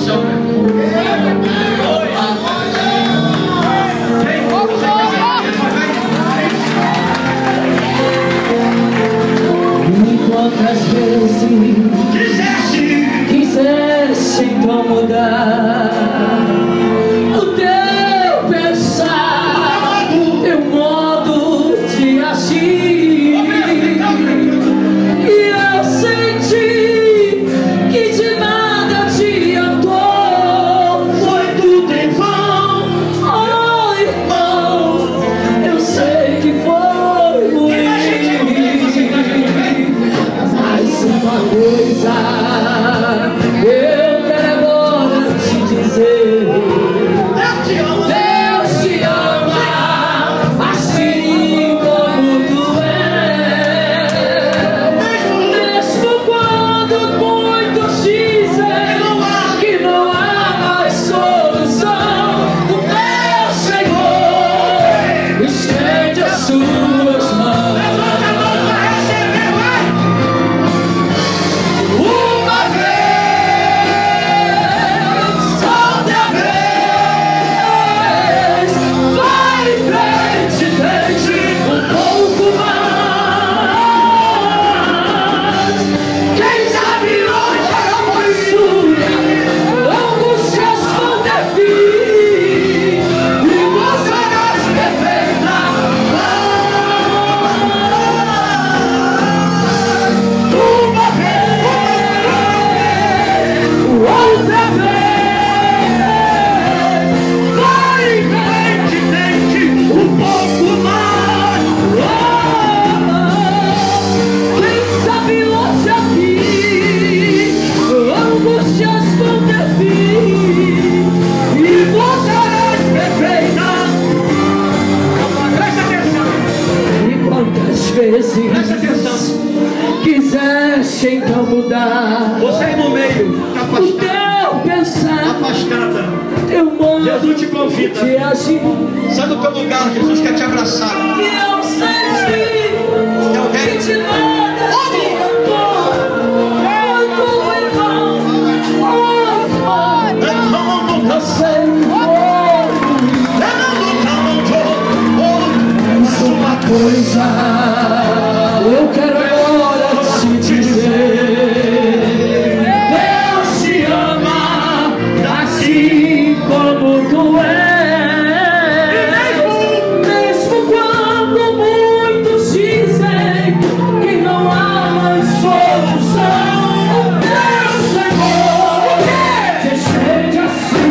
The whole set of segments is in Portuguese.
céu. Quantas vezes quiseste então mudar o teu pensar, teu modo de agir, e eu senti que de nada adiantou, foi tudo em vão. Oh irmão, eu sei que foi ruim. Uma coisa eu quero agora te dizer: Deus te ama assim como tu és. Mesmo quando muitos dizem que não há mais solução, o meu Senhor estende as suas mãos. Presta atenção. Quiseste então mudar, você aí no meio, está afastado, pensar, afastada, teu modo Jesus te convida. de agir. Sai do teu lugar, Jesus quer te abraçar. E eu senti que de nada adiantou, foi tudo em vão. Oh irmão, eu sei que foi. Mas uma coisa eu quero agora te dizer: Deus te ama assim como tu és. Mesmo quando muitos dizem que não há mais solução, o teu Senhor te estende assim.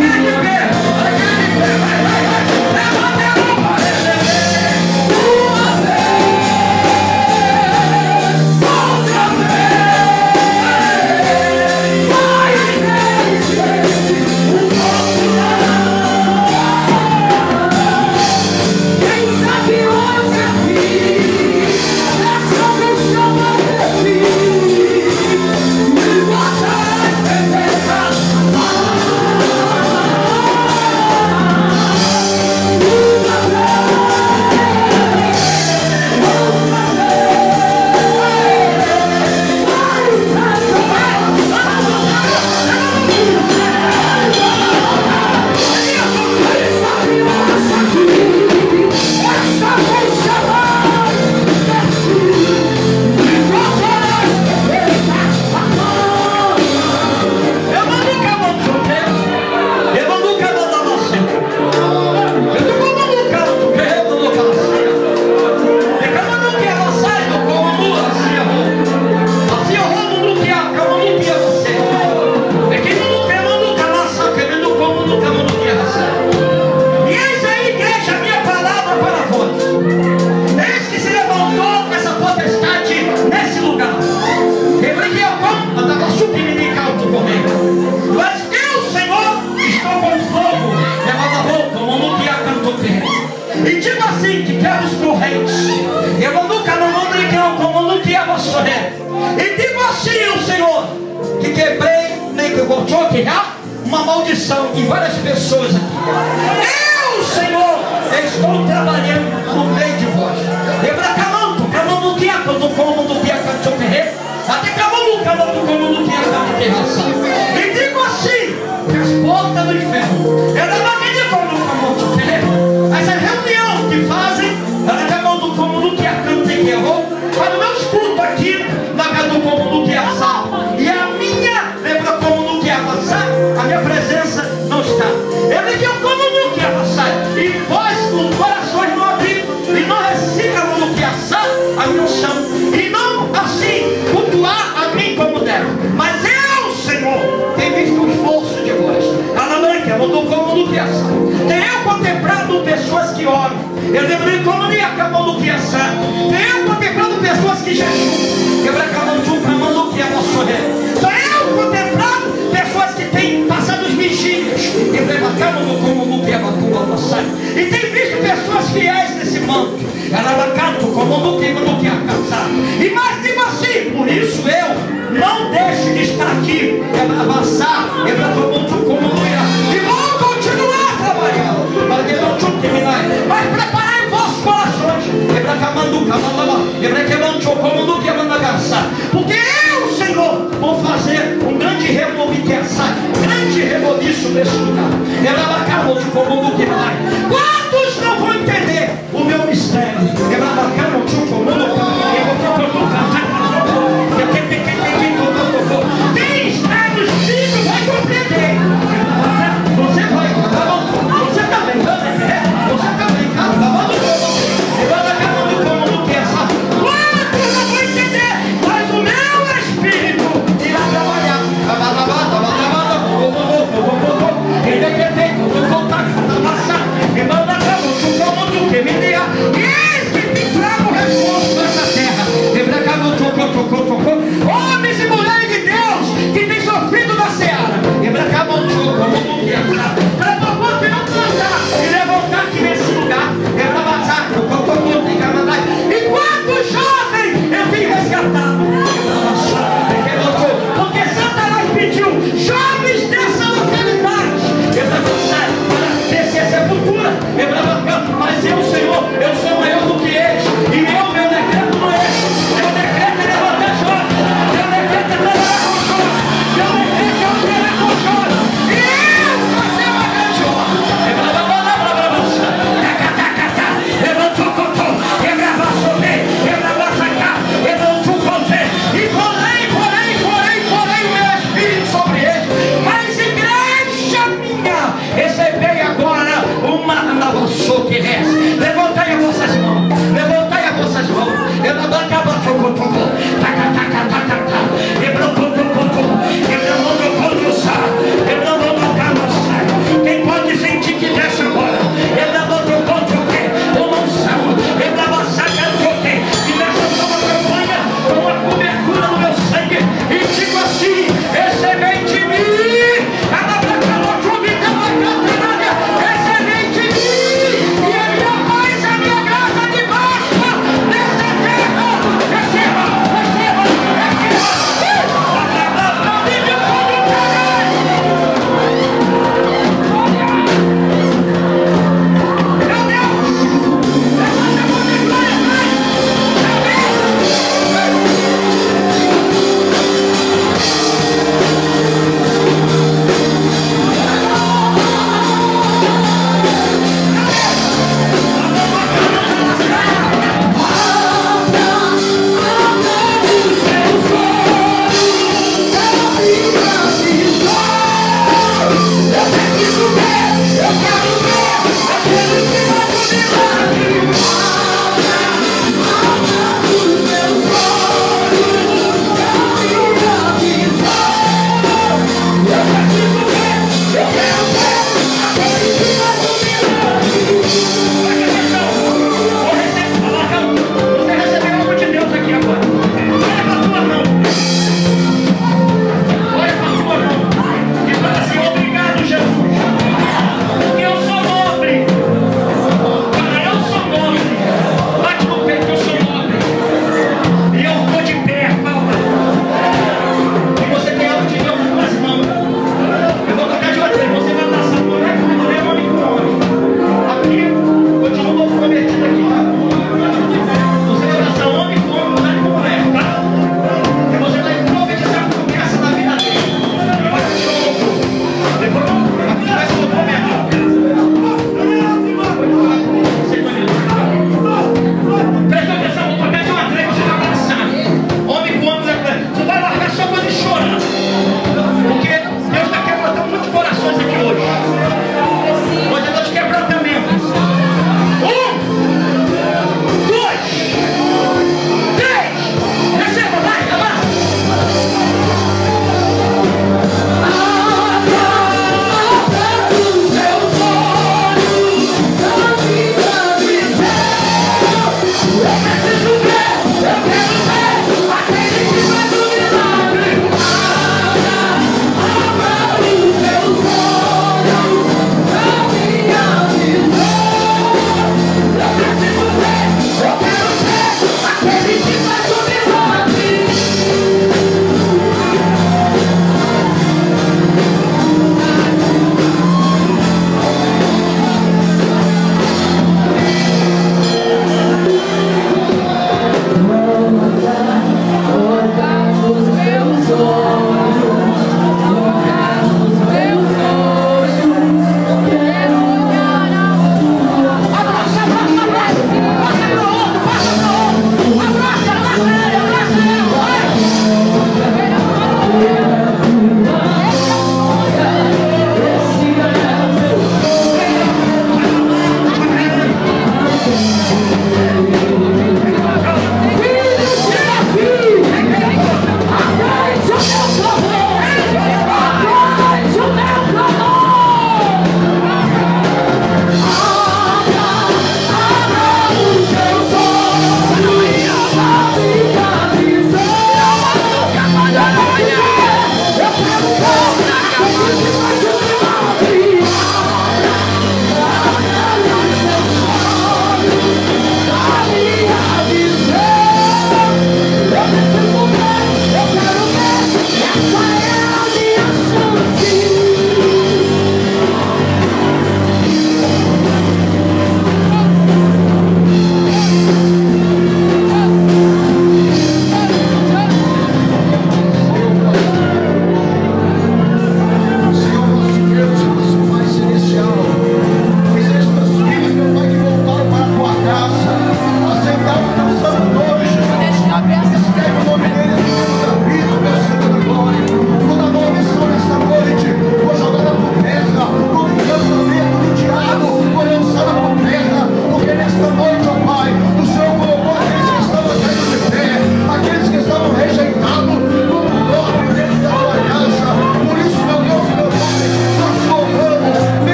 E digo assim, que quero os correntes. Eu nunca não mando como não tinha você. E digo assim ao Senhor, que quebrei, nem que eu gostou aqui já, uma maldição em várias pessoas aqui. Eu, Senhor, estou trabalhando no meio de vós. E para camanto, camanto que é, quando como não tinha canto terreno, até camanto como não tinha canto terração. E digo assim, que as esforço de vós. Tenho contemplado pessoas que oram. Eu deveria comunicar tenho contemplado pessoas que jejuam. Tenho contemplado pessoas que têm passado os vigílias. E tem visto pessoas fiéis nesse manto. E mais de assim, por isso eu não deixo de estar aqui, avançar, e vou continuar trabalhando, para que não terminar, mas preparai vossos corações, porque eu, Senhor, vou fazer um grande reboliço nesse lugar. Quantos não vão entender o meu mistério? Quem está no Espírito vai compreender. Você vai, você também, você também, quantos não vão entender? Mas o meu Espírito irá trabalhar. Homens e mulheres de Deus que têm sofrido na seara,